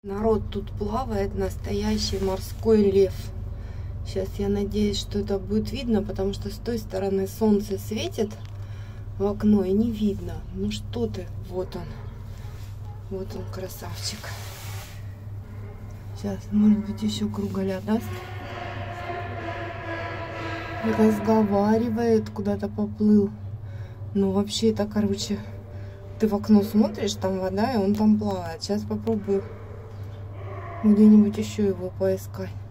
Народ тут плавает, настоящий морской лев. Сейчас я надеюсь, что это будет видно, потому что с той стороны солнце светит в окно и не видно. Ну что ты, вот он. Вот он, красавчик. Сейчас, может быть, еще кругаля даст. Разговаривает, куда-то поплыл. Ну, вообще, это, короче, ты в окно смотришь, там вода, и он там плавает. Сейчас попробую где-нибудь еще его поискать.